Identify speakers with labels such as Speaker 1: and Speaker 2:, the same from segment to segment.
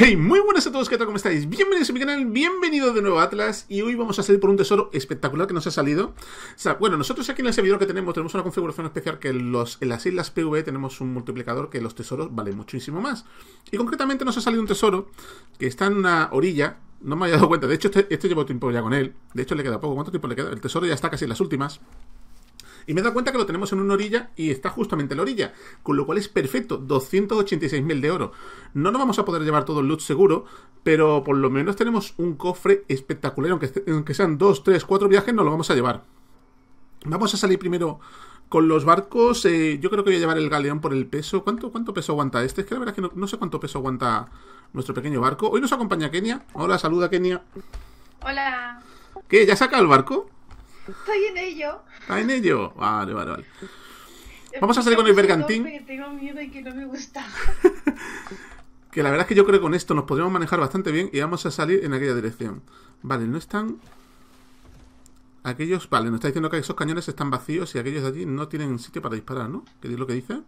Speaker 1: Hey, muy buenas a todos, ¿qué tal? ¿Cómo estáis? Bienvenidos a mi canal, bienvenidos de nuevo a Atlas. Y hoy vamos a salir por un tesoro espectacular que nos ha salido. O sea, bueno, nosotros aquí en el servidor que tenemos una configuración especial que en las islas PvE tenemos un multiplicador que los tesoros valen muchísimo más. Y concretamente nos ha salido un tesoro que está en una orilla. No me había dado cuenta, de hecho este llevo tiempo ya con él. De hecho le queda poco, ¿cuánto tiempo le queda? El tesoro ya está casi en las últimas. Y me he dado cuenta que lo tenemos en una orilla y está justamente en la orilla, con lo cual es perfecto, 286.000 de oro. No nos vamos a poder llevar todo el loot seguro, pero por lo menos tenemos un cofre espectacular, aunque sean 2, 3, 4 viajes, nos lo vamos a llevar. Vamos a salir primero con los barcos. Yo creo que voy a llevar el galeón por el peso. ¿Cuánto peso aguanta este? Es que la verdad es que no sé cuánto peso aguanta nuestro pequeño barco. Hoy nos acompaña Kenia. Hola, saluda Kenia.
Speaker 2: Hola.
Speaker 1: ¿Qué? ¿Ya saca el barco?
Speaker 2: Estoy en ello.
Speaker 1: ¿Está en ello? Vale. Vamos a salir con el bergantín.
Speaker 2: Que tengo miedo y que no me gusta.
Speaker 1: Que la verdad es que yo creo que con esto nos podríamos manejar bastante bien y vamos a salir en aquella dirección. Vale, no están... Aquellos... Vale, nos está diciendo que esos cañones están vacíos y aquellos de allí no tienen sitio para disparar, ¿no? ¿Qué es lo que dice?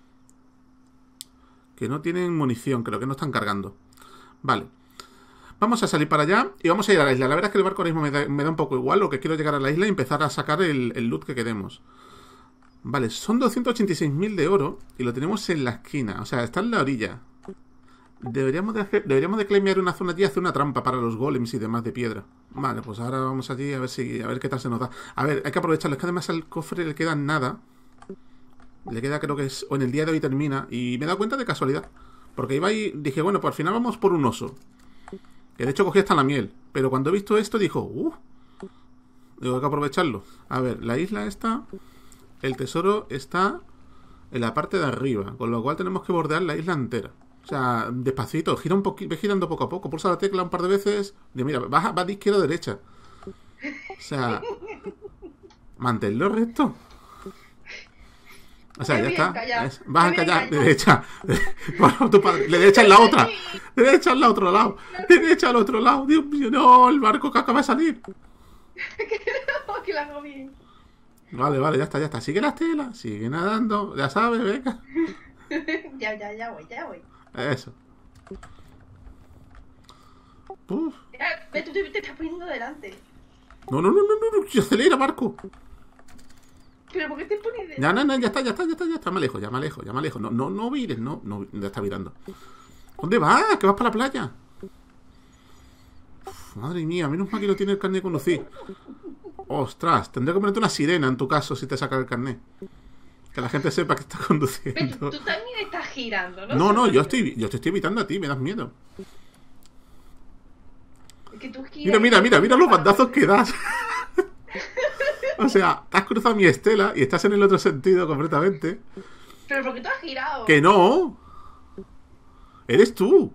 Speaker 1: Que no tienen munición, creo que no están cargando. Vale. Vamos a salir para allá y vamos a ir a la isla. La verdad es que el barco ahora mismo me da un poco igual. Lo que quiero es llegar a la isla y empezar a sacar el loot que queremos. Vale, son 286.000 de oro y lo tenemos en la esquina. O sea, está en la orilla. Deberíamos de claimear una zona allí y hacer una trampa para los golems y demás de piedra. Vale, pues ahora vamos allí a ver qué tal se nos da. A ver, hay que aprovecharlo. Es que además al cofre le queda nada. Le queda, creo que es... O en el día de hoy termina. Y me he dado cuenta de casualidad. Porque iba y dije, bueno, pues al final vamos por un oso. Que de hecho cogí hasta la miel. Pero cuando he visto esto dijo, digo, hay que aprovecharlo. A ver, la isla está... El tesoro está en la parte de arriba. Con lo cual tenemos que bordear la isla entera. O sea, despacito, gira un poquito, ve girando poco a poco. Pulsa la tecla un par de veces. Y mira, va de izquierda a derecha. O sea, manténlo recto. O sea, ya está. Vas a callar. Derecha. Bueno, tu padre. Le derecha en la otra. Le derecha al otro lado. Le derecha al otro lado. Dios mío, no. El barco que acaba de salir.
Speaker 2: Que la hago bien.
Speaker 1: Vale, ya está. Sigue la estela. Sigue nadando. Ya sabes, venga.
Speaker 2: Ya voy.
Speaker 1: Eso. Uf.
Speaker 2: Tú te estás poniendo delante.
Speaker 1: No. Acelera, barco.
Speaker 2: ¿Pero por qué te pones delante?
Speaker 1: No, ya está. Me alejo. No vires, no, ya está virando. ¿Dónde vas? ¿Que vas para la playa? Uf, madre mía, menos mal que no tiene el carnet de conducir. Ostras, tendría que ponerte una sirena en tu caso si te saca el carnet. Que la gente sepa que estás conduciendo.
Speaker 2: Pero tú también estás girando, ¿no?
Speaker 1: No, yo te estoy evitando a ti, me das miedo.
Speaker 2: Es que tú giras.
Speaker 1: Mira los bandazos que das. O sea, te has cruzado mi estela y estás en el otro sentido completamente.
Speaker 2: Pero ¿por qué tú has girado?
Speaker 1: ¡Que no! ¡Eres tú!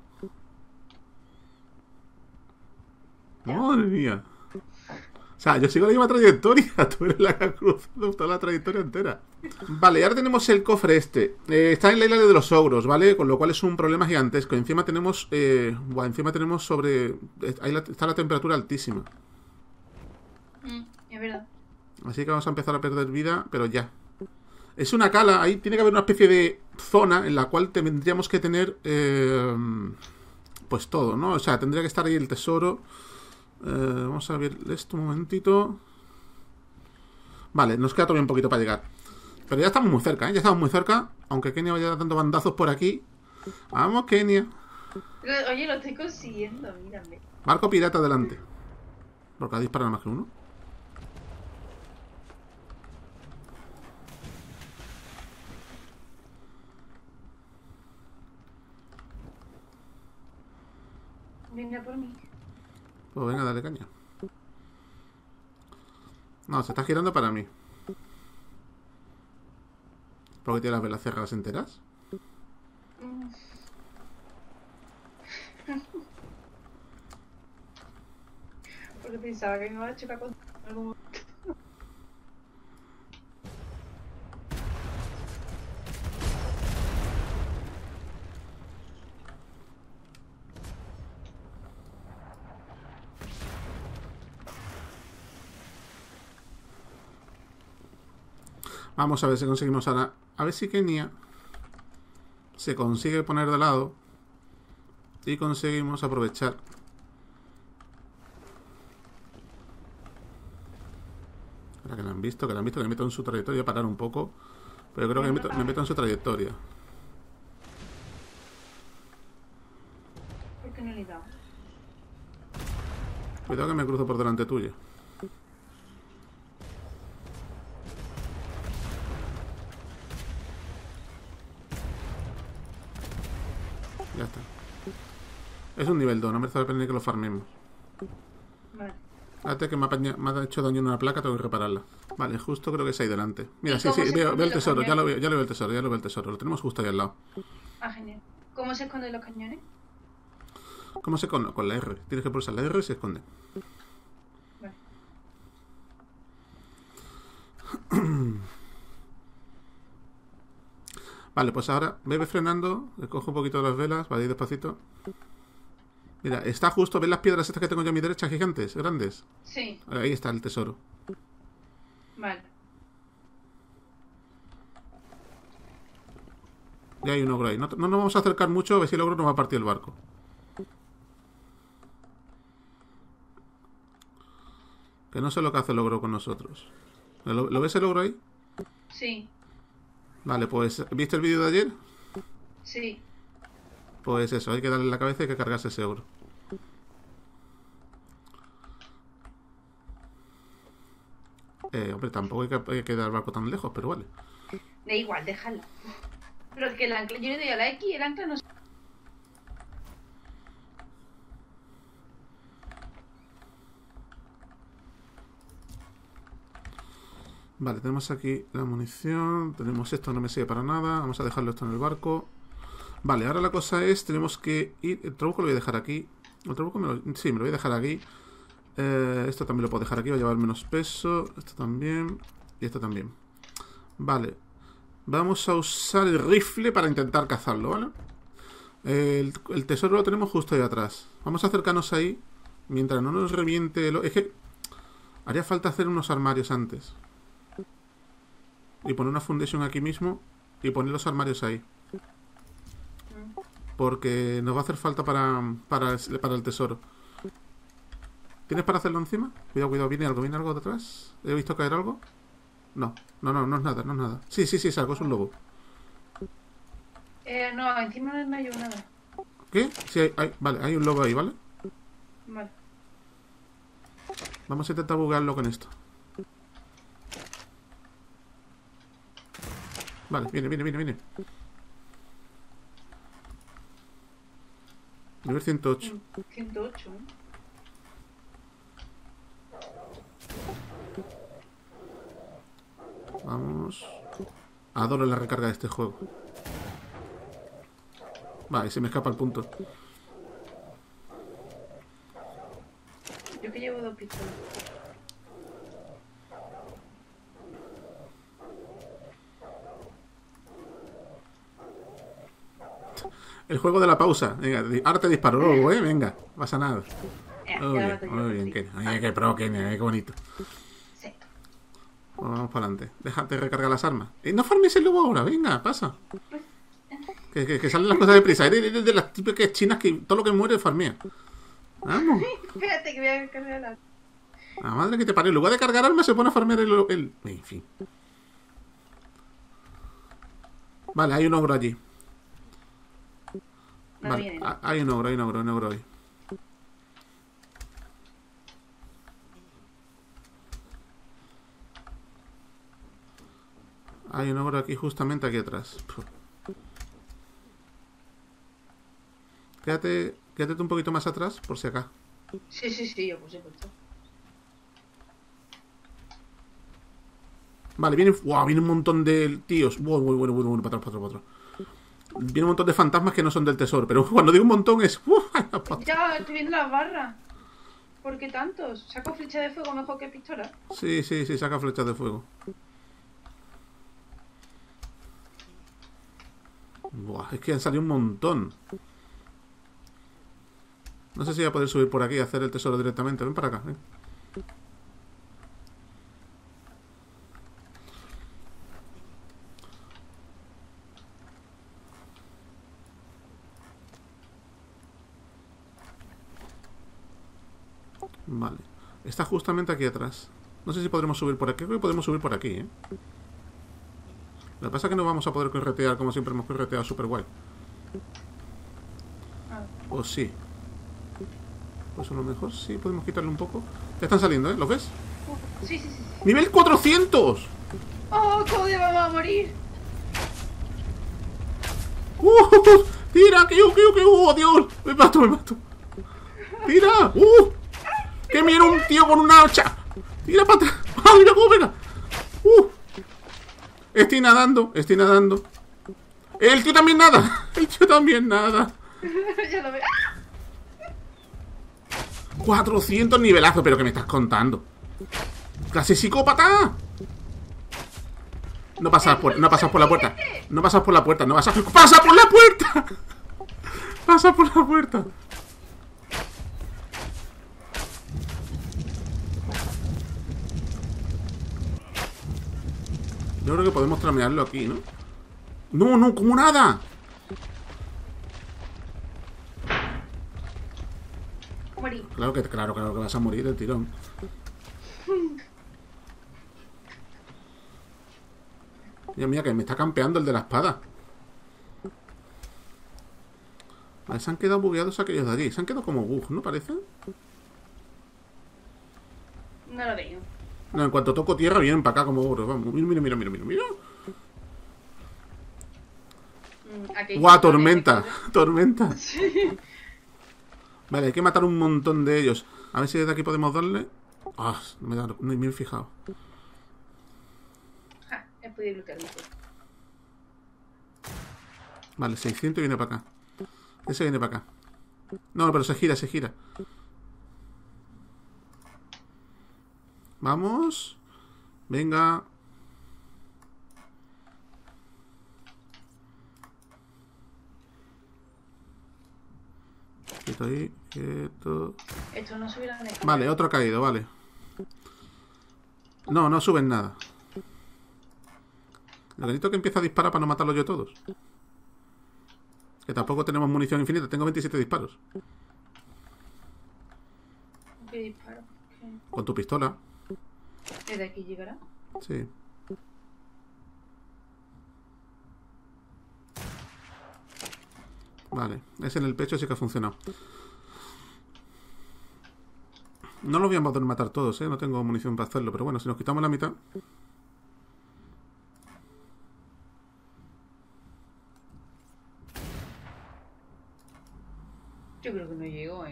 Speaker 1: ¡Madre mía! O sea, yo sigo la misma trayectoria. Tú eres la que ha cruzado toda la trayectoria entera. Vale, ahora tenemos el cofre este. Está en la isla de los ogros, ¿vale? Con lo cual es un problema gigantesco. Encima tenemos... sobre... Ahí está la temperatura altísima.
Speaker 2: Es verdad.
Speaker 1: Así que vamos a empezar a perder vida, pero ya. Es una cala, ahí tiene que haber una especie de zona en la cual tendríamos que tener... pues todo, ¿no? O sea, tendría que estar ahí el tesoro... vamos a ver esto un momentito. Vale, nos queda todavía un poquito para llegar. Pero ya estamos muy cerca, ¿eh? Ya estamos muy cerca. Aunque Kenia vaya dando bandazos por aquí. Vamos, Kenia.
Speaker 2: Oye, lo estoy consiguiendo, mírame.
Speaker 1: Barco pirata adelante. Porque ha disparado más que uno.
Speaker 2: Venga por mí.
Speaker 1: Pues venga, dale caña. No, se está girando para mí. ¿Por qué tiene las velas cerradas enteras?
Speaker 2: Porque pensaba que me iba a chocar con algún...
Speaker 1: Vamos a ver si conseguimos ahora. A ver si Kenia se consigue poner de lado. y conseguimos aprovechar. Ahora que la han visto, que me meto en su trayectoria, parar un poco. Pero creo que me meto en su trayectoria.
Speaker 2: ¿Por qué no le he dado?
Speaker 1: Cuidado que me cruzo por delante tuyo. Ya está. Es un nivel 2, no merece la pena ni que lo farmemos.
Speaker 2: Vale.
Speaker 1: Fíjate que me ha hecho daño en una placa, tengo que repararla. Vale, justo creo que es ahí delante. Mira,
Speaker 2: ¿Y
Speaker 1: sí,
Speaker 2: cómo
Speaker 1: sí,
Speaker 2: se
Speaker 1: veo
Speaker 2: esconden
Speaker 1: el
Speaker 2: los
Speaker 1: tesoro,
Speaker 2: cañones?
Speaker 1: ya lo veo el tesoro, ya lo veo el tesoro. Lo tenemos justo ahí al lado.
Speaker 2: Ah, genial. ¿Cómo se esconden los cañones?
Speaker 1: ¿Cómo se esconde? Con la R. Tienes que pulsar la R y se esconde.
Speaker 2: Vale.
Speaker 1: Vale, pues ahora bebe frenando, le cojo un poquito de las velas, va a ir despacito. Mira, está justo, ¿ves las piedras estas que tengo yo a mi derecha, gigantes, grandes?
Speaker 2: Sí,
Speaker 1: Ahí está el tesoro.
Speaker 2: vale.
Speaker 1: Ya hay un ogro ahí. No nos vamos a acercar mucho, a ver si el ogro nos va a partir el barco. Que no sé lo que hace el ogro con nosotros. ¿Lo ves el ogro ahí?
Speaker 2: Sí,
Speaker 1: Vale, pues, ¿viste el vídeo de ayer?
Speaker 2: sí.
Speaker 1: Pues eso, hay que darle en la cabeza y hay que cargarse ese ogro. Hombre, tampoco hay que dar el barco tan lejos, pero vale.
Speaker 2: Da igual, déjalo. Pero es que el ancla, yo le doy a la X y el ancla no se...
Speaker 1: Vale, tenemos aquí la munición. Tenemos esto, no me sirve para nada. Vamos a dejarlo esto en el barco. Vale, ahora la cosa es, tenemos que ir... El trabuco lo voy a dejar aquí. El trabuco sí, me lo voy a dejar aquí. Esto también lo puedo dejar aquí, va a llevar menos peso. Esto también. Y esto también. Vale. Vamos a usar el rifle para intentar cazarlo, ¿vale? El tesoro lo tenemos justo ahí atrás. Vamos a acercarnos ahí. Mientras no nos reviente... Es que haría falta hacer unos armarios antes. Y poner una foundation aquí mismo. Y poner los armarios ahí. Porque nos va a hacer falta para el tesoro. ¿Tienes para hacerlo encima? Cuidado, cuidado, viene algo detrás. ¿He visto caer algo? No, no es nada, no es nada. Sí, es algo, es un lobo.
Speaker 2: No, encima no hay nada.
Speaker 1: ¿Qué? Sí, vale, hay un lobo ahí, ¿vale?
Speaker 2: Vale.
Speaker 1: Vamos a intentar buguearlo con esto. Vale, viene. Nivel 108.
Speaker 2: 108, ¿eh?
Speaker 1: Vamos. Adoro la recarga de este juego. Vale, se me escapa el punto.
Speaker 2: Yo que llevo 2 pistolas.
Speaker 1: El juego de la pausa. Venga, ahora te disparo luego, ¿eh? Venga, pasa nada. Muy bien, qué pro, qué bonito.
Speaker 2: Sí.
Speaker 1: Bueno, vamos para adelante. Déjate recargar las armas. No farmes el lobo ahora, venga, pasa. Que salen las cosas deprisa. Eres de las típicas chinas que todo lo que muere farmea. Vamos.
Speaker 2: Espérate que voy a cargar la...
Speaker 1: La madre que te parió. En lugar de cargar armas se pone a farmear el... En fin. Vale, hay un ogro allí.
Speaker 2: No
Speaker 1: Vale,
Speaker 2: viene.
Speaker 1: hay un ogro ahí. Hay un ogro aquí, justamente aquí atrás. Quédate un poquito más atrás, por si acá.
Speaker 2: Sí, yo por supuesto.
Speaker 1: Vale, viene un montón de tíos. Wow, muy bueno, para atrás. Viene un montón de fantasmas que no son del tesoro. Pero cuando digo un montón es...
Speaker 2: Ya, estoy viendo las barras. ¿Por qué tantos? Saco flecha de fuego mejor que pistola.
Speaker 1: Sí, saca flechas de fuego. Buah, es que han salido un montón. No sé si voy a poder subir por aquí y hacer el tesoro directamente. Ven para acá, ven. Vale. Está justamente aquí atrás. No sé si podremos subir por aquí. Creo que podemos subir por aquí, ¿eh? Lo que pasa es que no vamos a poder corretear como siempre hemos correteado super guay.
Speaker 2: Ah,
Speaker 1: O sí. Pues a lo mejor sí podemos quitarle un poco. Ya están saliendo, ¿eh? ¿Los ves?
Speaker 2: sí, sí, sí.
Speaker 1: ¡Nivel 400!
Speaker 2: ¡Oh, Cody, vamos a morir!
Speaker 1: ¡Tira! ¡Oh, Dios! Me mato, me mato. ¡Tira! ¡Que viene un tío con una hacha! ¡Tira para atrás! ¡Ah, mira cómo pega! Estoy nadando, estoy nadando. El tío también nada. El tío también nada.
Speaker 2: Ya lo veo.
Speaker 1: 400 nivelazos, pero ¿qué me estás contando? ¡Clase psicópata! No pasas por la puerta. No pasas por la puerta. No pasas. ¡Pasa por la puerta! Pasa por la puerta. Yo creo que podemos tramearlo aquí, ¿no? ¡No, no! ¡Como nada!
Speaker 2: Morí.
Speaker 1: Claro que vas a morir del tirón. Mira, mira, que me está campeando el de la espada. Vale, se han quedado bugueados aquellos de allí. Se han quedado como bug, ¿no parece?
Speaker 2: No lo veo.
Speaker 1: No, en cuanto toco tierra vienen para acá como ogros. Vamos, mira, mira, mira, mira, mira.
Speaker 2: Aquí
Speaker 1: ¡Guau, tormenta!
Speaker 2: Sí.
Speaker 1: ¡Tormenta! Vale, hay que matar un montón de ellos. A ver si desde aquí podemos darle... Ah, no me he fijado.
Speaker 2: Ah, he podido bloquear un poco.
Speaker 1: Vale, 600 y viene para acá. Ese viene para acá. No, pero se gira, se gira. Vamos. Venga. Quieto ahí, quieto.
Speaker 2: Esto no subirá de
Speaker 1: Vale, otro ha caído, vale. No, no suben nada. Lo que necesito es que empiece a disparar para no matarlos yo todos. Que tampoco tenemos munición infinita, tengo 27 disparos.
Speaker 2: ¿Qué disparo? ¿Qué?
Speaker 1: Con tu pistola.
Speaker 2: ¿Desde aquí llegará?
Speaker 1: Sí. Vale, ese en el pecho sí que ha funcionado. No lo voy a poder matar todos, ¿eh? No tengo munición para hacerlo, pero bueno, si nos quitamos la mitad...
Speaker 2: Yo creo que no llegó,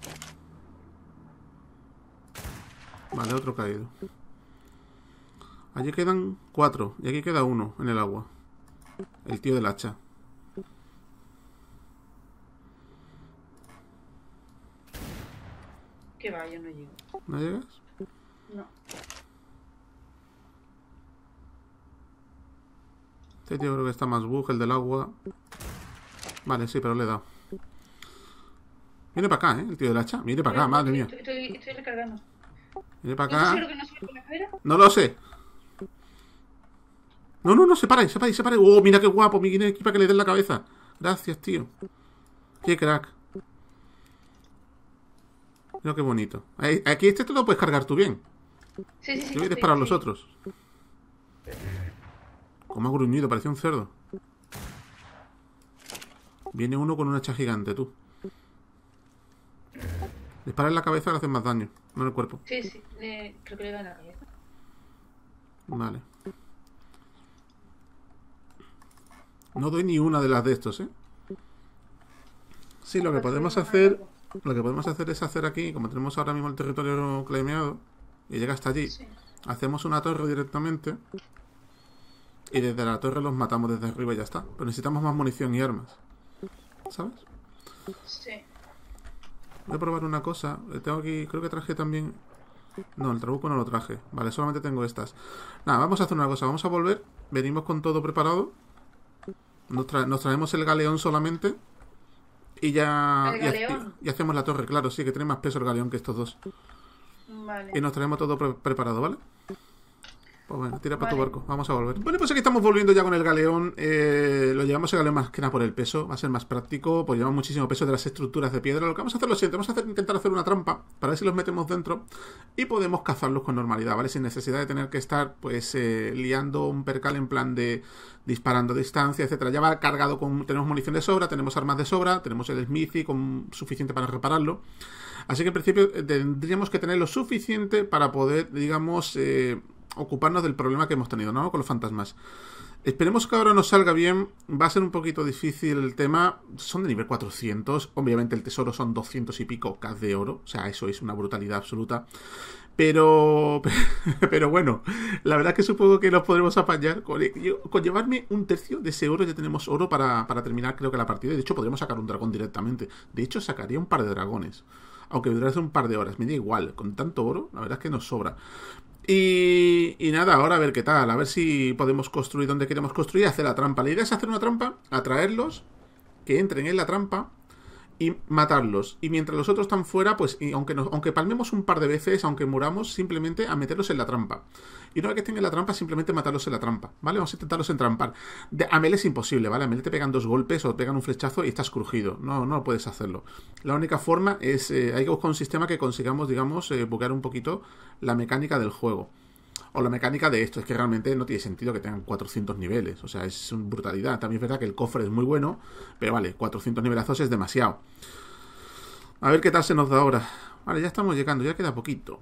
Speaker 1: Vale, otro caído. Allí quedan 4 y aquí queda uno en el agua. El tío del hacha.
Speaker 2: Que va, yo no llego.
Speaker 1: ¿No llegas?
Speaker 2: No.
Speaker 1: Este tío creo que está más bug, el del agua. Vale, sí, pero le he dado. Viene para acá, ¿eh? El tío del hacha. Viene para acá, madre mía.
Speaker 2: Estoy recargando.
Speaker 1: Viene para
Speaker 2: ¿No
Speaker 1: acá.
Speaker 2: sé lo que no sube por la cadera?
Speaker 1: No lo sé. No, no, no, separe, separe, separe. Oh, mira qué guapo, mi guinea aquí para que le den la cabeza. Gracias, tío. Qué crack. Mira qué bonito. Aquí este te lo puedes cargar tú bien.
Speaker 2: Sí, sí, sí.
Speaker 1: Yo voy a disparar a los otros. Como ha gruñido, parecía un cerdo. Viene uno con un hacha gigante, tú. Dispara en la cabeza le hacen más daño, no en el cuerpo.
Speaker 2: Sí, sí. Creo que le da la cabeza.
Speaker 1: Vale. No doy ni una de las de estos, ¿eh? Sí, lo que podemos hacer... Lo que podemos hacer es hacer aquí, como tenemos ahora mismo el territorio claimeado, y llega hasta allí,
Speaker 2: Sí.
Speaker 1: hacemos una torre directamente, y desde la torre los matamos desde arriba y ya está. Pero necesitamos más munición y armas. ¿Sabes?
Speaker 2: Sí.
Speaker 1: Voy a probar una cosa. Tengo aquí, creo que traje también... No, el trabuco no lo traje. Vale, solamente tengo estas. Nada, vamos a hacer una cosa. Vamos a volver. Venimos con todo preparado. Nos traemos el galeón solamente. Y ya...
Speaker 2: ¿El galeón?
Speaker 1: Y hacemos la torre, claro, sí, que tiene más peso el galeón que estos dos.
Speaker 2: Vale.
Speaker 1: Y nos traemos todo preparado, ¿vale? Pues bueno, tira para tu
Speaker 2: Vale.
Speaker 1: barco. Vamos a volver. Bueno, pues aquí estamos volviendo ya con el galeón. Lo llevamos el galeón más que nada por el peso. Va a ser más práctico. Pues llevamos muchísimo peso de las estructuras de piedra. Lo que vamos a hacer es lo siguiente. Vamos a intentar hacer una trampa para ver si los metemos dentro y podemos cazarlos con normalidad, ¿vale? Sin necesidad de tener que estar, pues, liando un percal en plan de disparando a distancia, etcétera. Ya va cargado con... Tenemos munición de sobra, tenemos armas de sobra, tenemos el Smithy con suficiente para repararlo. Así que en principio tendríamos que tener lo suficiente para poder, digamos... ocuparnos del problema que hemos tenido, ¿no? Con los fantasmas. Esperemos que ahora nos salga bien. Va a ser un poquito difícil el tema. Son de nivel 400. Obviamente el tesoro son 200 y pico K de oro. O sea, eso es una brutalidad absoluta. Pero bueno, la verdad es que supongo que nos podremos apañar. Con llevarme un tercio de ese oro ya tenemos oro para terminar, creo que la partida. De hecho, podríamos sacar un dragón directamente. De hecho, sacaría un par de dragones. Aunque durase un par de horas. Me da igual. Con tanto oro, la verdad es que nos sobra. Y nada, ahora a ver qué tal, a ver si podemos construir donde queremos construir y hacer la trampa. La idea es hacer una trampa, atraerlos, que entren en la trampa y matarlos. Y mientras los otros están fuera, pues y aunque palmemos un par de veces, aunque muramos, simplemente a meterlos en la trampa. Y una vez que estén en la trampa, simplemente matarlos en la trampa, ¿vale? Vamos a intentarlos entrampar. A Mel es imposible, ¿vale? A Mel te pegan 2 golpes o te pegan un flechazo y estás crujido. No puedes hacerlo. La única forma es... hay que buscar un sistema que consigamos, digamos, buguear un poquito la mecánica del juego. O la mecánica de esto, es que realmente no tiene sentido que tengan 400 niveles. O sea, es una brutalidad. También es verdad que el cofre es muy bueno, pero vale, 400 nivelazos es demasiado. A ver qué tal se nos da ahora. Vale, ya estamos llegando, ya queda poquito.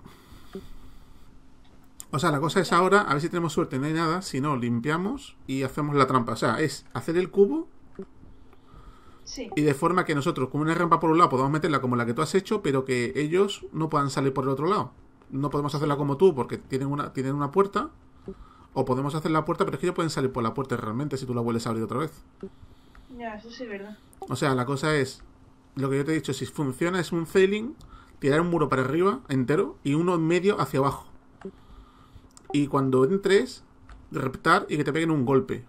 Speaker 1: O sea, la cosa es ahora, a ver si tenemos suerte, no hay nada. Si no, limpiamos y hacemos la trampa. O sea, es hacer el cubo
Speaker 2: Sí.
Speaker 1: y de forma que nosotros, con una rampa por un lado, podamos meterla como la que tú has hecho, pero que ellos no puedan salir por el otro lado. No podemos hacerla como tú porque tienen una puerta. O podemos hacer la puerta, pero es que ellos pueden salir por la puerta realmente si tú la vuelves a abrir otra vez.
Speaker 2: Ya, eso sí es verdad.
Speaker 1: O sea, la cosa es, lo que yo te he dicho, si funciona es un sailing, tirar un muro para arriba entero y uno en medio hacia abajo. Y cuando entres, reptar y que te peguen un golpe.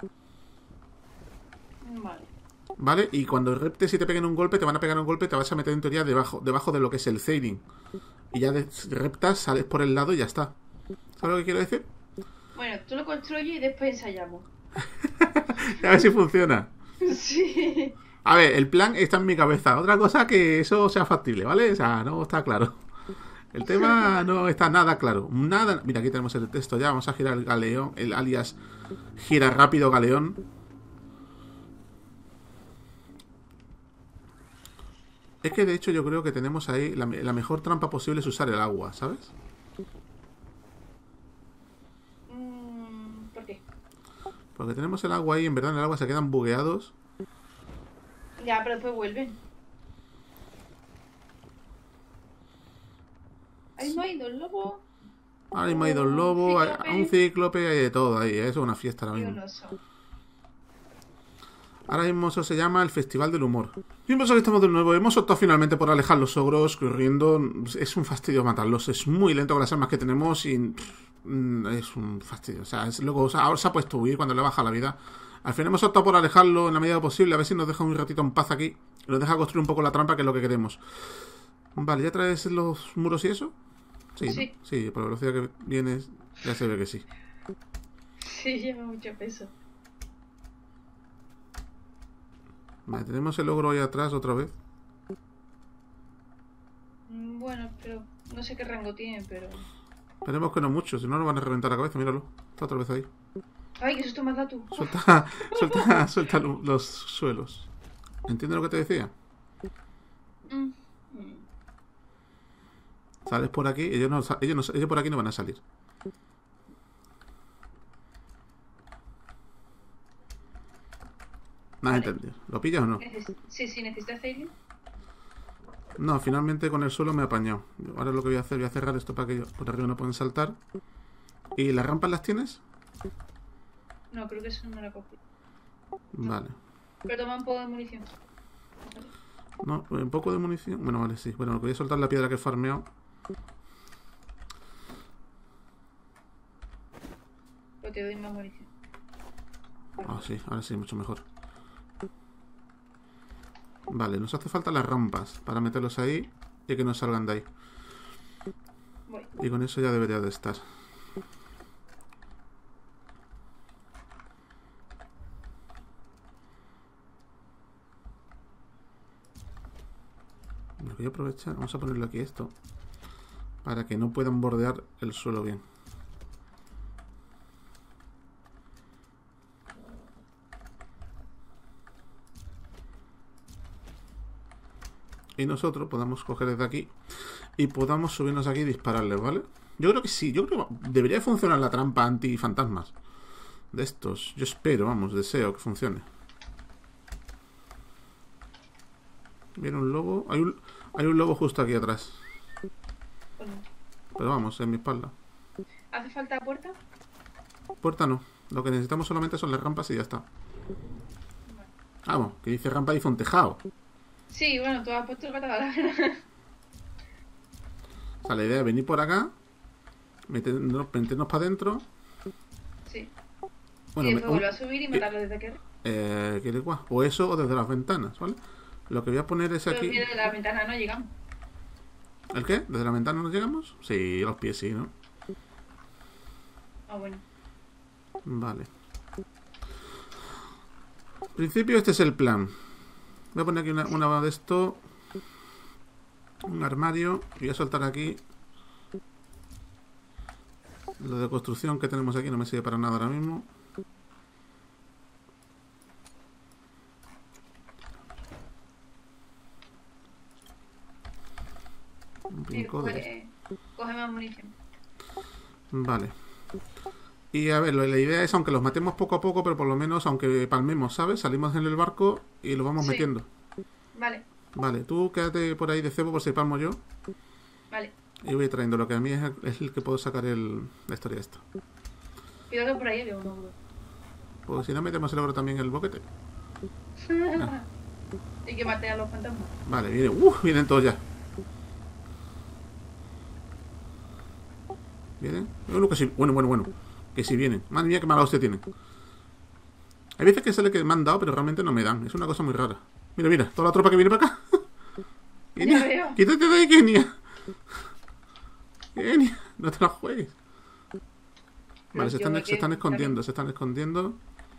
Speaker 2: Vale.
Speaker 1: ¿Vale? Y cuando reptes y te peguen un golpe, te van a pegar un golpe, te vas a meter en teoría debajo de lo que es el sailing. Y ya reptas, sales por el lado y ya está. ¿Sabes lo que quiero decir?
Speaker 2: Bueno, tú lo construyes y después ensayamos.
Speaker 1: A ver si funciona.
Speaker 2: Sí.
Speaker 1: A ver, el plan está en mi cabeza. Otra cosa que eso sea factible, ¿vale? O sea, no está claro. El tema no está nada claro. Nada. Mira, aquí tenemos el texto ya. Vamos a girar el galeón. El alias gira rápido galeón. Es que de hecho yo creo que tenemos ahí la mejor trampa posible es usar el agua, ¿sabes?
Speaker 2: ¿Por qué?
Speaker 1: Porque tenemos el agua ahí, en verdad en el agua se quedan bugueados.
Speaker 2: Ya, pero después vuelven. Ahí no hay dos lobos.
Speaker 1: Ahora mismo hay 2 lobos, hay un cíclope, hay de todo ahí. Eso es una fiesta ahora
Speaker 2: Y un
Speaker 1: mismo.
Speaker 2: oso.
Speaker 1: Ahora mismo eso se llama el Festival del Humor. Y pues aquí estamos de nuevo. Hemos optado finalmente por alejar los ogros corriendo. Es un fastidio matarlos. Es muy lento con las armas que tenemos y es un fastidio. O sea, luego ahora se ha puesto a huir cuando le baja la vida. Al final hemos optado por alejarlo en la medida posible. A ver si nos deja un ratito en paz aquí. Y nos deja construir un poco la trampa, que es lo que queremos. Vale, ¿ya traes los muros y eso? Sí,
Speaker 2: Sí.
Speaker 1: ¿no? Sí, por la velocidad que vienes ya se ve que sí.
Speaker 2: Sí, lleva mucho peso.
Speaker 1: Vale, tenemos el ogro ahí atrás otra vez.
Speaker 2: Bueno, pero no sé qué rango tiene, pero...
Speaker 1: Esperemos que no mucho, si no nos van a reventar la cabeza, míralo. Está otra vez ahí.
Speaker 2: Ay, que susto me has dado tú.
Speaker 1: Suelta los suelos. ¿Entiendes lo que te decía?
Speaker 2: Mm.
Speaker 1: Sales por aquí, ellos por aquí no van a salir. Nada
Speaker 2: Vale.
Speaker 1: entendido. ¿Lo pillas o no?
Speaker 2: Sí, necesitas sailing.
Speaker 1: No, finalmente con el suelo me he apañado. Ahora lo que voy a hacer, voy a cerrar esto para que ellos por arriba no puedan saltar. ¿Y las rampas las tienes?
Speaker 2: No, creo que eso no la cogí.
Speaker 1: Vale.
Speaker 2: Pero toma un poco de munición.
Speaker 1: No, un poco de munición. Bueno, vale, sí. Bueno, voy a soltar la piedra que he farmeado.
Speaker 2: Pero te doy más munición.
Speaker 1: Ah, sí, ahora sí, mucho mejor. Vale, nos hace falta las rampas para meterlos ahí y que no salgan de ahí.
Speaker 2: Voy.
Speaker 1: Y con eso ya debería de estar. Vale, voy a aprovechar. Vamos a ponerlo aquí esto. Para que no puedan bordear el suelo bien. Y nosotros podamos coger desde aquí y podamos subirnos aquí y dispararles, ¿vale? Yo creo que sí, yo creo que debería funcionar la trampa anti-fantasmas de estos. Yo espero, vamos, deseo que funcione. Viene un lobo. Hay un lobo justo aquí atrás.
Speaker 2: Bueno,
Speaker 1: Pero vamos, en mi espalda.
Speaker 2: ¿hace falta puerta?
Speaker 1: Puerta no. Lo que necesitamos solamente son las rampas y ya está. Vamos, que dice rampa dice un tejado.
Speaker 2: Sí, bueno, tú has puesto el gato a la gana.
Speaker 1: O sea, la idea es venir por acá, meternos para adentro.
Speaker 2: Sí.
Speaker 1: Bueno,
Speaker 2: Y después vuelvo a subir y matarlo desde aquí.
Speaker 1: ¿quieres cuál? O eso o desde las ventanas, ¿vale? Lo que voy a poner es
Speaker 2: Pero
Speaker 1: aquí.
Speaker 2: desde la ventana no llegamos.
Speaker 1: ¿El qué? ¿Desde la ventana nos llegamos? Sí, los pies sí, ¿no?
Speaker 2: Ah, bueno.
Speaker 1: Vale. En principio este es el plan. Voy a poner aquí una de esto. Un armario. Y voy a soltar aquí. Lo de construcción que tenemos aquí no me sirve para nada ahora mismo. Un
Speaker 2: Sí,
Speaker 1: brinco de...
Speaker 2: coge más munición.
Speaker 1: Vale. Y a ver, la idea es, aunque los matemos poco a poco, pero por lo menos, aunque palmemos, ¿sabes? Salimos en el barco y lo vamos
Speaker 2: Sí.
Speaker 1: metiendo.
Speaker 2: Vale,
Speaker 1: Vale, tú quédate por ahí de cebo por si palmo yo.
Speaker 2: vale.
Speaker 1: Y voy trayendo lo que a mí es el que puedo sacar la historia esta.
Speaker 2: Cuidado que por ahí había un ogro.
Speaker 1: Pues si no metemos el ogro también en el boquete.
Speaker 2: Y que mate a los fantasmas.
Speaker 1: Vale, vienen todos ya. ¿Vienen? Bueno, que sí. Bueno. Que sí vienen. Madre mía, qué mala hostia tienen. Hay veces que sale que me han dado, pero realmente no me dan. Es una cosa muy rara. Mira, toda la tropa que viene para acá. Kenia,
Speaker 2: Ya veo.
Speaker 1: quítate de ahí, Kenia. Kenia, no te la juegues. Vale, se están escondiendo.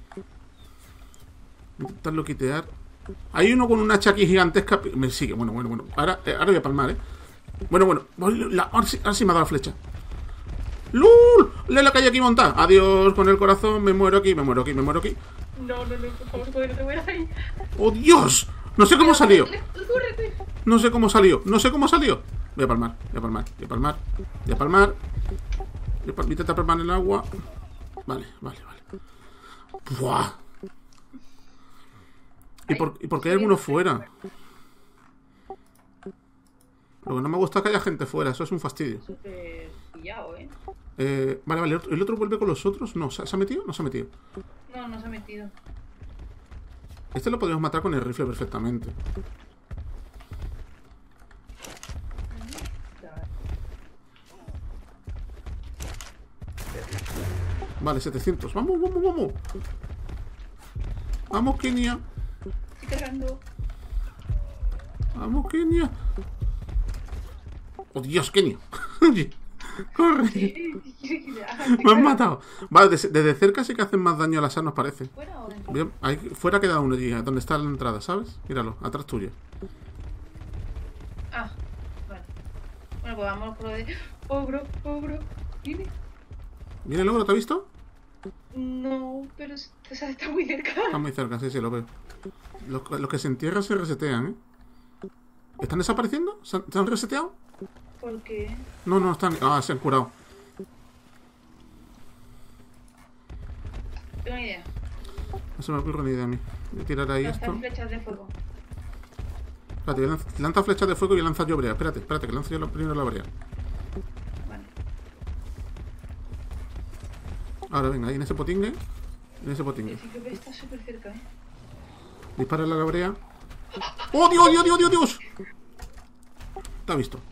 Speaker 1: Intentarlo quitear. Hay uno con una hacha aquí gigantesca. Me sigue, bueno. Ahora voy a palmar, Bueno. Ahora sí me ha dado la flecha. ¡Lul! La que hay aquí montada. Adiós con el corazón. Me muero aquí.
Speaker 2: No, por favor, joder, no te mueras ahí.
Speaker 1: ¡Oh, Dios! No sé cómo salió.
Speaker 2: ¡Cúrrete!
Speaker 1: No sé cómo salió. Voy a palmar. Intenta palmar en el agua. Vale. ¡Buah! ¿Y por qué hay alguno fuera? Lo que no me gusta es que haya gente fuera. Eso es un fastidio.
Speaker 2: Súper pillado,
Speaker 1: Vale. ¿El otro vuelve con los otros? No, ¿se ha metido? No se ha metido.
Speaker 2: No se ha metido.
Speaker 1: Este lo podríamos matar con el rifle perfectamente. Vale, 700. ¡Vamos! ¡Vamos, Kenia!
Speaker 2: Estoy cargando.
Speaker 1: ¡Vamos, Kenia! ¡Oh, Dios, Kenia! ¡Corre! ¡Me han matado! Vale, desde cerca sí que hacen más daño a las armas, parece.
Speaker 2: ¿Fuera o dentro?
Speaker 1: Bien, ahí fuera queda uno allí, donde está la entrada, ¿sabes? Míralo, atrás tuyo.
Speaker 2: Ah, vale. Bueno, pues vamos por lo de... Ogro. ¿Viene?
Speaker 1: ¿Viene el ogro? ¿Te ha visto?
Speaker 2: No, pero esa está muy cerca.
Speaker 1: Está muy cerca, sí, lo veo. Los que se entierran se resetean, ¿Están desapareciendo? ¿Se han reseteado?
Speaker 2: ¿Por qué?
Speaker 1: No, están... Ah, se han curado.
Speaker 2: Tengo una idea.
Speaker 1: No se me ocurre ni idea a mí. Voy a tirar ahí
Speaker 2: Lanzar
Speaker 1: esto.
Speaker 2: flechas de fuego.
Speaker 1: Espérate, lanza flechas de fuego y voy a lanzar yo brea. Espérate, que lance yo primero la brea.
Speaker 2: Vale.
Speaker 1: Ahora, venga, ahí en ese potingue.
Speaker 2: El ciclope está súper cerca,
Speaker 1: Dispara la brea. ¡Oh, Dios! Te ha visto.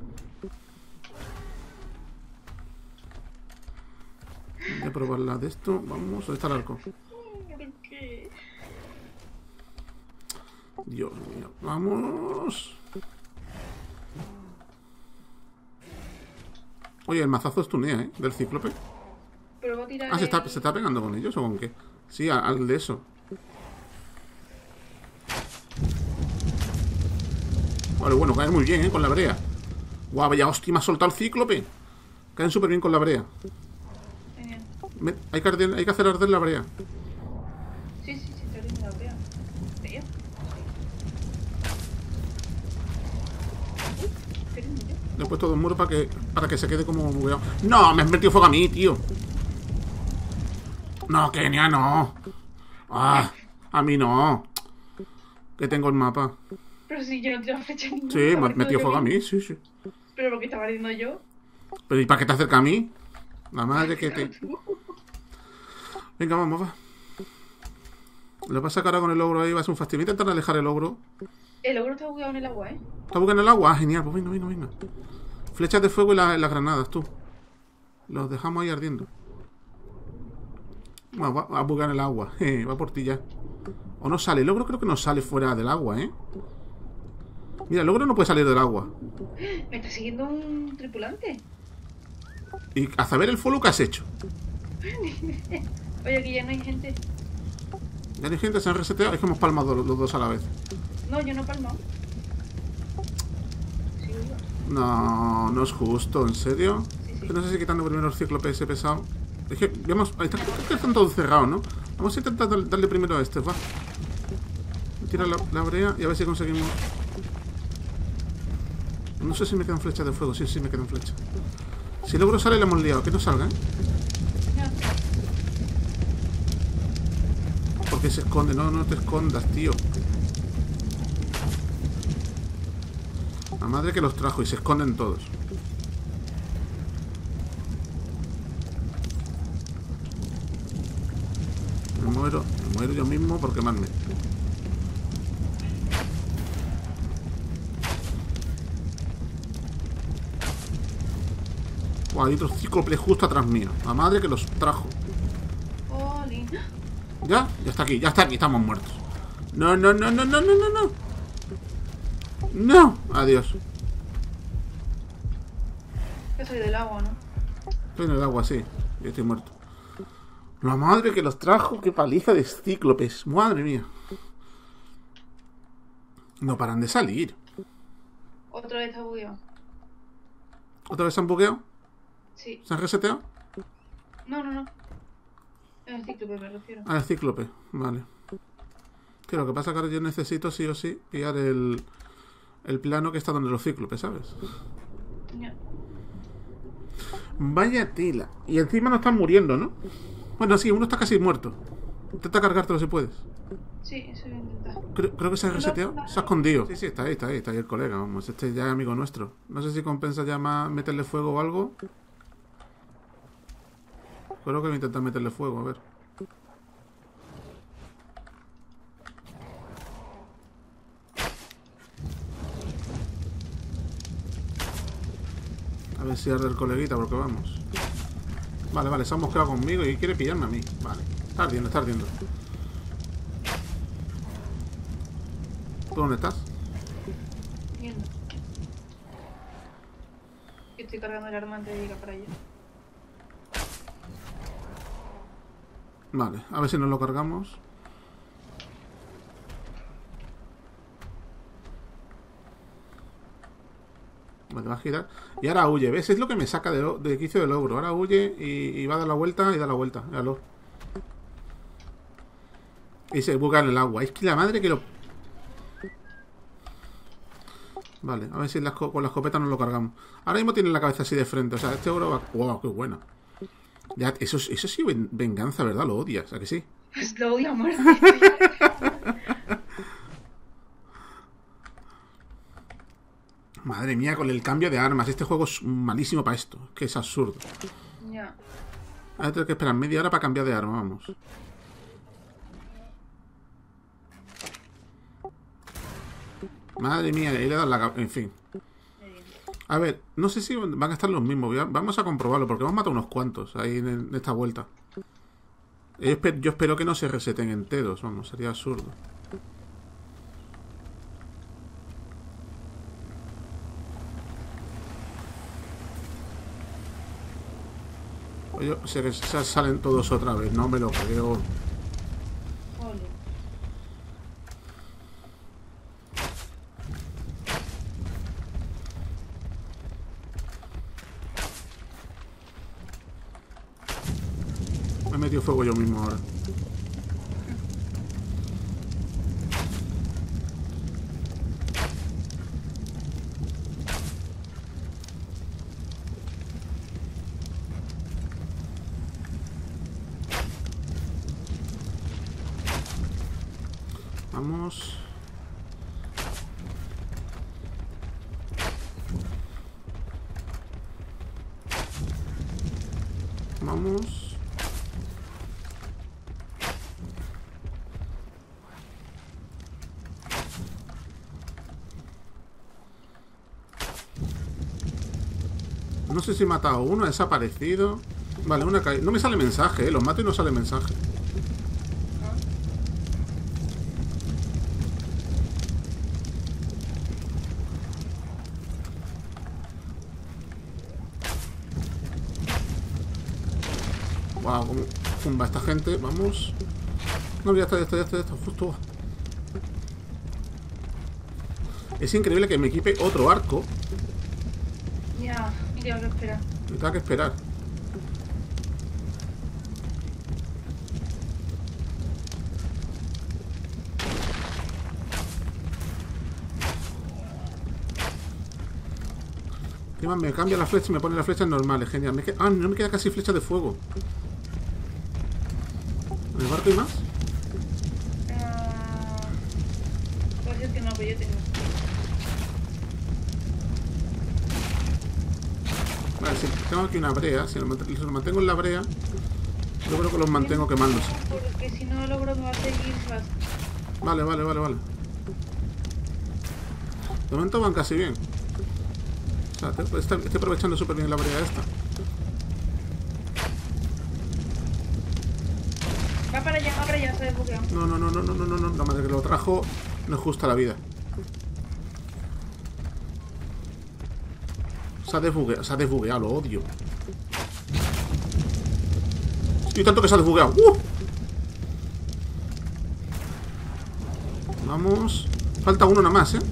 Speaker 1: Voy a probar la de esto. Vamos, ¿dónde está el arco?
Speaker 2: ¿Por qué?
Speaker 1: Dios mío, vamos. Oye, el mazazo estunea, Del cíclope.
Speaker 2: Pero voy a tirar.
Speaker 1: Ah, ¿se está pegando con ellos o con qué? Sí, al de eso. Vale, bueno, caen muy bien, con la brea. Guau, vaya hostia, me ha soltado el cíclope. Caen súper bien con la brea.
Speaker 2: Genial.
Speaker 1: Hay que hacer arder la brea.
Speaker 2: Sí, sí, sí, te rindo la brea. ¿Brea? ¿Qué rindo yo?
Speaker 1: Le he puesto 2 muros para que se quede como bugueado. ¡No! Me has metido fuego a mí, tío. No, Kenia, no. Ah, a mí no. Que tengo el mapa.
Speaker 2: Pero si yo no tengo flecha ninguna.
Speaker 1: Sí, me
Speaker 2: estaba
Speaker 1: has metido
Speaker 2: riendo
Speaker 1: fuego a
Speaker 2: yo
Speaker 1: mí, sí, sí.
Speaker 2: Pero porque estaba riendo yo.
Speaker 1: Pero ¿y para qué te acerca a mí? La madre que te... Venga, vamos, va. Lo que pasa que ahora con el ogro ahí va a ser un fastidio. Voy a intentar alejar el ogro.
Speaker 2: El ogro está bugueado en el agua, ¿eh?
Speaker 1: ¿Está buscando el agua? Ah, genial, pues venga. Flechas de fuego y las granadas, tú. Los dejamos ahí ardiendo. Bueno, va a buguear el agua. Va por ti ya. O no sale. El ogro creo que no sale fuera del agua, ¿eh? Mira, el ogro no puede salir del agua.
Speaker 2: Me está siguiendo un tripulante.
Speaker 1: Y a saber el follow que has hecho.
Speaker 2: Oye, aquí ya no hay gente.
Speaker 1: Ya hay gente, se han reseteado. Es que hemos palmado los dos a la vez.
Speaker 2: No, yo no he palmado. Sí, iba.
Speaker 1: No es justo, ¿en serio?
Speaker 2: Sí, sí.
Speaker 1: Que no sé si quitando primero el cíclope ese pesado. Es que, vamos, creo que están todos cerrados, ¿no? Vamos a intentar darle primero a este, va. Tira la brea y a ver si conseguimos. No sé si me quedan flechas de fuego. Sí, me quedan flechas. Si el ogro sale, le hemos liado. Que no salga, ¿eh?
Speaker 2: No.
Speaker 1: Porque se esconde. No te escondas, tío. La madre que los trajo y se esconden todos. Me muero yo mismo por quemarme. Buah, hay otro cíclope justo atrás mío. La madre que los trajo.
Speaker 2: Oli.
Speaker 1: Ya está aquí, estamos muertos. No. No, adiós.
Speaker 2: Que soy del agua, ¿no?
Speaker 1: Estoy en el agua, sí. Yo estoy muerto. La madre que los trajo, qué paliza de cíclopes. Madre mía. No paran de salir.
Speaker 2: Otra vez está bugueado.
Speaker 1: ¿Otra vez se han bugueado?
Speaker 2: Sí.
Speaker 1: ¿Se han reseteado?
Speaker 2: No. En el cíclope me refiero.
Speaker 1: Ah, el cíclope, vale. Que lo que pasa es que ahora yo necesito sí o sí pillar el plano que está donde los cíclopes, ¿sabes?
Speaker 2: Ya.
Speaker 1: Vaya tela. Y encima no están muriendo, ¿no? Bueno, sí, uno está casi muerto. Intenta cargártelo si puedes.
Speaker 2: Sí, eso voy a intentar.
Speaker 1: Creo que se ha reseteado. Se ha escondido. Sí, está ahí el colega, vamos. Este ya es amigo nuestro. No sé si compensa ya más meterle fuego o algo. Creo que voy a intentar meterle fuego, a ver. A ver si arde el coleguita, porque vamos. Vale, se ha mosqueado conmigo y quiere pillarme a mí. Vale, está ardiendo. ¿Tú dónde estás?
Speaker 2: Viendo. Estoy cargando el arma antes de llegar para allá.
Speaker 1: Vale, a ver si nos lo cargamos. Vale, va a girar. Y ahora huye, ¿ves? Es lo que me saca de quicio del ogro. Ahora huye y va a dar la vuelta y da la vuelta. Míralo. Y se buga en el agua. Es que la madre que lo... Vale, a ver si con la escopeta nos lo cargamos. Ahora mismo tiene la cabeza así de frente. O sea, este ogro va... ¡Wow! ¡Qué buena! Ya, eso sí venganza, ¿verdad? Lo odias, ¿a que sí?
Speaker 2: Pues lo odio a muerte.
Speaker 1: Madre mía, con el cambio de armas. Este juego es malísimo para esto. Que es absurdo.
Speaker 2: Ya.
Speaker 1: Ahora tengo que esperar media hora para cambiar de arma, vamos. Madre mía, ahí le dan la cabeza. En fin. A ver, no sé si van a estar los mismos. Vamos a comprobarlo, porque hemos matado unos cuantos ahí en esta vuelta. Yo espero que no se reseten enteros, vamos, sería absurdo. Oye, se salen todos otra vez, no me lo creo.
Speaker 2: Ole.
Speaker 1: tiro fuego yo mismo ahora. Vamos. Vamos. No sé si he matado a uno, ha desaparecido. Vale, una caída. No me sale mensaje, los mato y no sale mensaje. Wow, cómo zumba esta gente. Vamos. No, ya está, justo. Es increíble que me equipe otro arco.
Speaker 2: Ya, y tengo que esperar.
Speaker 1: Y tengo que esperar. Encima me cambia la flecha y me pone las flechas normales. Genial. Ah, no me queda casi flecha de fuego. ¿En el barco hay más?
Speaker 2: Pues es que no, pero yo tengo.
Speaker 1: Vale, si tengo aquí una brea. Si los mantengo en la brea, yo creo que los mantengo quemándose.
Speaker 2: Porque si no logro me va a seguir más.
Speaker 1: Vale. De momento van casi bien. O sea, estoy aprovechando súper bien la brea esta.
Speaker 2: Va para allá, se ha desbloqueado.
Speaker 1: No. La madre que lo trajo no es justa la vida. Se ha desbugueado, lo odio. Y tanto que se ha desbugueado. Vamos. Falta uno nada más,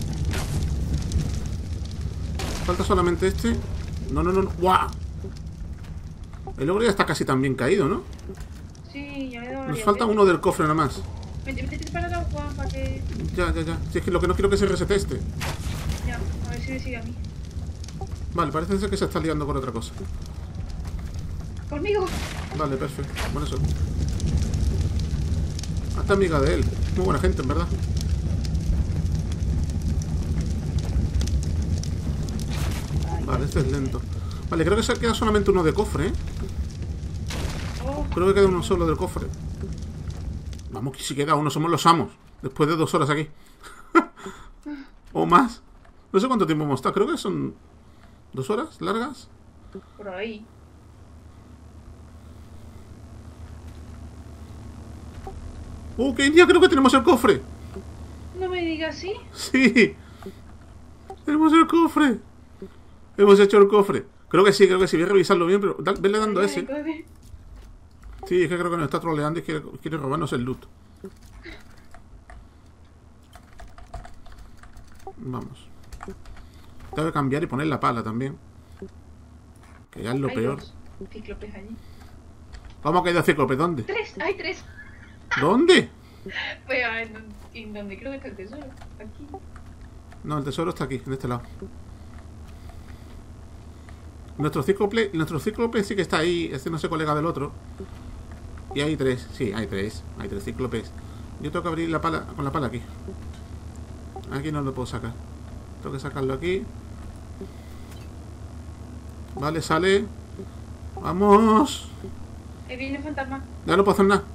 Speaker 1: Falta solamente este. No. ¡Guau! El ogro ya está casi también caído, ¿no?
Speaker 2: Sí, ya me he dado.
Speaker 1: Nos falta uno del cofre nada más.
Speaker 2: Vete para el agua para que.
Speaker 1: Ya. Si es que lo que no quiero que se resete este.
Speaker 2: Ya, a ver si me sigue a mí.
Speaker 1: Vale, parece ser que se está liando con otra cosa.
Speaker 2: ¡Conmigo!
Speaker 1: Vale, perfecto. Bueno, eso. Hasta amiga de él. Muy buena gente, en verdad. Vale, este es lento. Vale, creo que se queda solamente uno de cofre, Creo que queda uno solo del cofre. Vamos, que si queda uno, somos los amos. Después de 2 horas aquí. O más. No sé cuánto tiempo hemos estado. Creo que son 2 horas largas.
Speaker 2: Por ahí.
Speaker 1: ¡Qué día! Creo que tenemos el cofre.
Speaker 2: No me digas sí.
Speaker 1: Sí. Tenemos el cofre. Hemos hecho el cofre. Creo que sí. Voy a revisarlo bien, pero venle dando a ese. Sí, es que creo que nos está troleando y quiere robarnos el loot. Vamos. Tengo que cambiar y poner la pala también. Que ya es lo peor.
Speaker 2: Hay cíclopes allí.
Speaker 1: ¿Cómo ha caído cíclope? ¿Dónde?
Speaker 2: 3, hay 3.
Speaker 1: ¿Dónde?
Speaker 2: Pues a ver, ¿en dónde creo que está el tesoro? Aquí.
Speaker 1: No, el tesoro está aquí, en este lado. Nuestro cíclope sí que está ahí. Este no se colega del otro. Y hay 3. Sí, hay 3. Hay 3 cíclopes. Yo tengo que abrir la pala con la pala aquí. Aquí no lo puedo sacar. Tengo que sacarlo aquí. Vale, sale. ¡Vamos!
Speaker 2: Viene el fantasma.
Speaker 1: Ya no puedo hacer nada.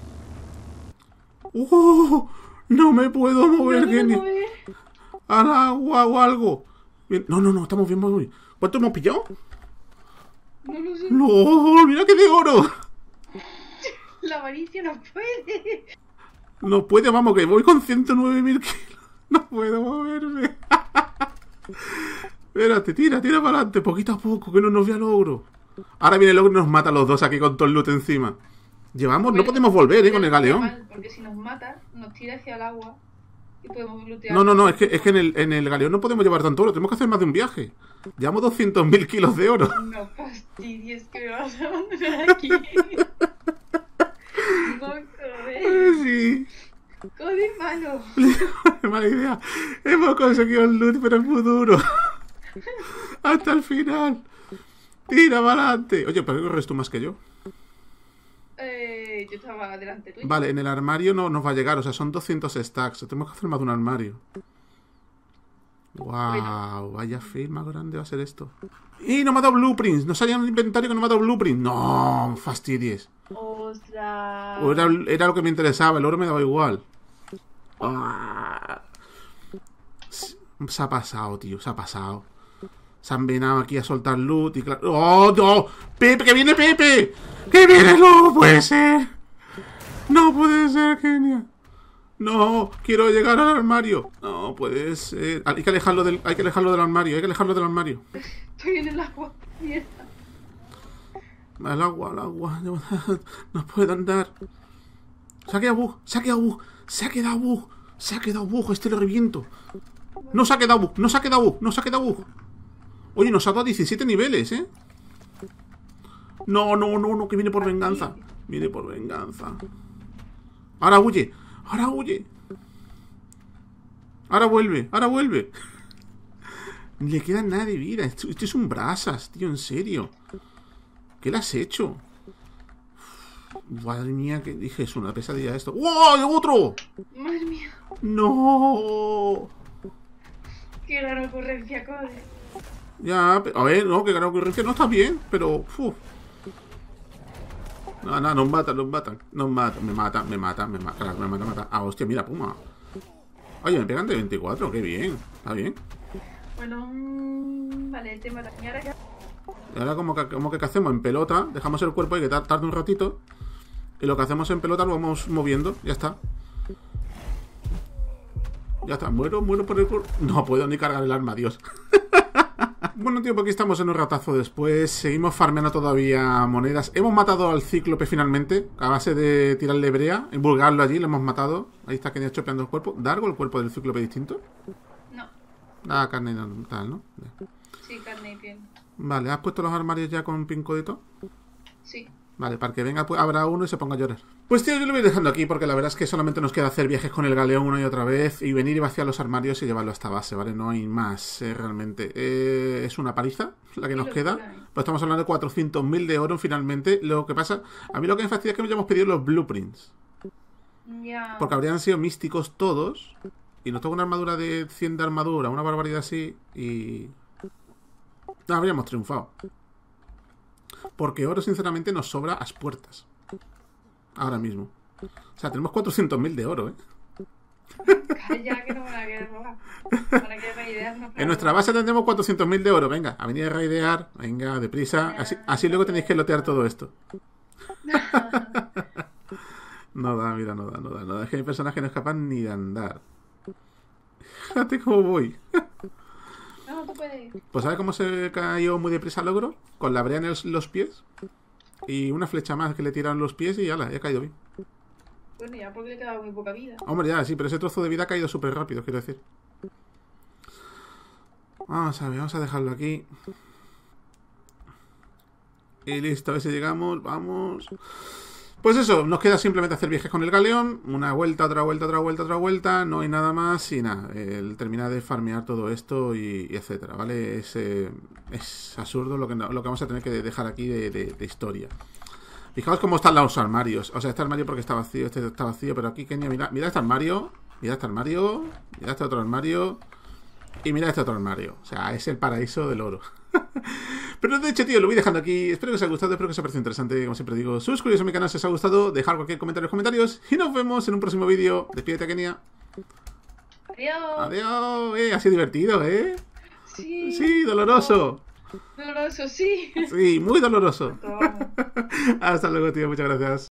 Speaker 1: No me puedo mover, Kenny. Al agua o algo. Bien. No, estamos bien, muy bien. ¿Cuánto hemos pillado?
Speaker 2: No lo sé.
Speaker 1: ¡No! ¡Mira que de oro!
Speaker 2: La avaricia no puede.
Speaker 1: No puede, vamos, que voy con 109.000 kilos. No puedo moverme. Espérate, tira para adelante, poquito a poco, que no nos vea el ogro. Ahora viene el ogro y nos mata a los dos aquí con todo el loot encima. Llevamos, no podemos volver, con el galeón.
Speaker 2: Porque si nos mata, nos tira hacia el agua y podemos lootear.
Speaker 1: No, es que en el galeón no podemos llevar tanto oro, tenemos que hacer más de un viaje. Llevamos 200.000 kilos de oro.
Speaker 2: No fastidies, que me vas a abandonar aquí. No, joder.
Speaker 1: Sí.
Speaker 2: Joder, malo.
Speaker 1: Mala idea. Hemos conseguido el loot, pero es muy duro. Hasta el final. Tira para adelante. Oye, ¿pero qué corres tú más que yo?
Speaker 2: Yo estaba delante tuyo.
Speaker 1: Vale, en el armario no nos va a llegar. O sea, son 200 stacks. Tenemos que hacer más de un armario. Wow, vaya fail más grande va a ser esto. ¡Y no me ha dado blueprints! No salía en el inventario que no me ha dado blueprints. No, fastidies.
Speaker 2: ¡Ostras!
Speaker 1: Era lo que me interesaba. El oro me daba igual. Ah. Se ha pasado, tío. Se ha pasado. Se han venido aquí a soltar loot y claro... ¡Oh, no! ¡Pepe, que viene Pepe! ¡Que viene! ¡No puede ser! ¡No puede ser, genial! ¡No! ¡Quiero llegar al armario! ¡No puede ser! Hay que alejarlo del armario. Hay que alejarlo del armario.
Speaker 2: Estoy en el agua. Mierda.
Speaker 1: Al agua. No puedo andar. Se ha quedado bug. Se ha quedado bug. Este lo reviento. No se ha quedado bug. Oye, nos ha dado 17 niveles, ¿eh? No, que viene por venganza. Ahora huye. Ahora vuelve. Le queda nada de vida. Esto es un brasas, tío, en serio. ¿Qué le has hecho? Madre mía, que dije, es una pesadilla esto. ¡Wow! ¡Otro!
Speaker 2: Madre mía.
Speaker 1: ¡No!
Speaker 2: Qué gran ocurrencia, Code.
Speaker 1: Ya, a ver, no, que gran ocurrencia no está bien, pero... Uf. No, nos matan. Me mata. Ah, hostia, mira, puma. Oye, me pegan de 24, qué bien. Está bien.
Speaker 2: Bueno, vale, el tema de la ya.
Speaker 1: Y ahora como que hacemos en pelota, dejamos el cuerpo ahí que tarde un ratito. Y lo que hacemos en pelota lo vamos moviendo, ya está. Muero por el cuerpo. No puedo ni cargar el arma, Dios. Bueno, tío, pues aquí estamos en un ratazo después. Seguimos farmeando todavía monedas. Hemos matado al cíclope finalmente. A base de tirarle brea, embulgarlo allí, lo hemos matado. Ahí está Kenia chopeando el cuerpo. ¿Da algo el cuerpo del cíclope distinto?
Speaker 2: No.
Speaker 1: Da carne y tal, ¿no?
Speaker 2: Sí, carne y piel.
Speaker 1: Vale, ¿has puesto los armarios ya con pincodito?
Speaker 2: Sí.
Speaker 1: Vale, para que venga, pues, habrá uno y se ponga a llorar. Pues tío, yo lo voy dejando aquí porque la verdad es que solamente nos queda hacer viajes con el galeón una y otra vez y venir y vaciar los armarios y llevarlo a esta base, ¿vale? No hay más, realmente. Es una paliza la que nos queda. Pues estamos hablando de 400.000 de oro finalmente. Lo que pasa, a mí lo que me fastidia es que no hayamos pedido los blueprints.
Speaker 2: Ya.
Speaker 1: Porque habrían sido místicos todos y nos toca una armadura de 100 de armadura, una barbaridad así y... No, habríamos triunfado. Porque oro, sinceramente, nos sobra a las puertas. Ahora mismo. O sea, tenemos 400.000 de oro, ¿eh?
Speaker 2: Calla, que no me la quiero robar. Para que raidearnos.
Speaker 1: En nuestra base tendremos 400.000 de oro. Venga, a venir a raidear. Venga, deprisa. Así luego tenéis que lotear todo esto. No da, mira, no da. Es que mi personaje no es capaz ni de andar. Fíjate cómo voy.
Speaker 2: No, tú puedes ir.
Speaker 1: Pues ¿sabes cómo se cayó muy deprisa el ogro? Con la brea en los pies. Y una flecha más que le tiraron los pies y ala, ya ha caído bien.
Speaker 2: Bueno, ya porque le quedaba muy poca vida.
Speaker 1: Hombre, ya, sí, pero ese trozo de vida ha caído súper rápido, quiero decir. Vamos a ver, vamos a dejarlo aquí. Y listo, a ver si llegamos, vamos. Pues eso, nos queda simplemente hacer viajes con el galeón. Una vuelta, otra vuelta. No hay nada más y nada. El terminar de farmear todo esto y etcétera, ¿vale? Es absurdo lo que vamos a tener que dejar aquí de historia. Fijaos cómo están los armarios. O sea, este armario porque está vacío, este está vacío. Pero aquí, Kenia, mira este armario. Mira este armario. Mira este otro armario. Y mira este otro armario. O sea, es el paraíso del oro. Pero de hecho, tío, lo voy dejando aquí. Espero que os haya gustado, espero que os haya parecido interesante. Como siempre digo, suscribiros a mi canal si os ha gustado, dejar cualquier comentario en los comentarios. Y nos vemos en un próximo vídeo. Despídete, Kenia.
Speaker 2: Adiós.
Speaker 1: Adiós. Ha sido divertido, ¿eh?
Speaker 2: Sí.
Speaker 1: Sí, doloroso.
Speaker 2: Doloroso, sí.
Speaker 1: Sí, muy doloroso.
Speaker 2: Vamos.
Speaker 1: Hasta luego, tío. Muchas gracias.